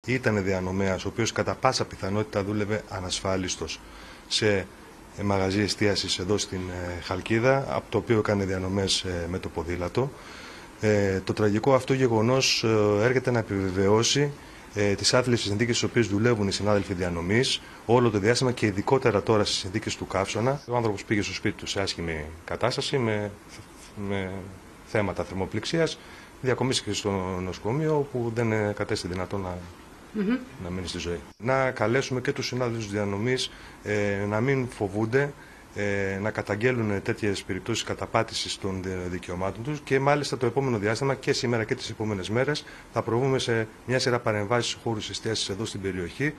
ήταν διανομέας, ο οποίος κατά πάσα πιθανότητα δούλευε ανασφάλιστος σε μαγαζί εστίασης εδώ στην Χαλκίδα, από το οποίο έκανε διανομές με το ποδήλατο. Το τραγικό αυτό γεγονός έρχεται να επιβεβαιώσει τις άθλιες συνθήκες στις οποίες δουλεύουν οι συνάδελφοι διανομής όλο το διάστημα και ειδικότερα τώρα στις συνθήκες του καύσωνα. Ο άνθρωπος πήγε στο σπίτι του σε άσχημη κατάσταση με θέματα θερμοπληξίας, διακομίστηκε στο νοσοκομείο όπου δεν κατέστη δυνατό να μείνει στη ζωή. Να καλέσουμε και τους συνάδελφους διανομής να μην φοβούνται, να καταγγέλουν τέτοιες περιπτώσεις καταπάτησης των δικαιωμάτων τους και μάλιστα το επόμενο διάστημα και σήμερα και τις επόμενες μέρες θα προβούμε σε μια σειρά παρεμβάσεις σε χώρους εστίασης εδώ στην περιοχή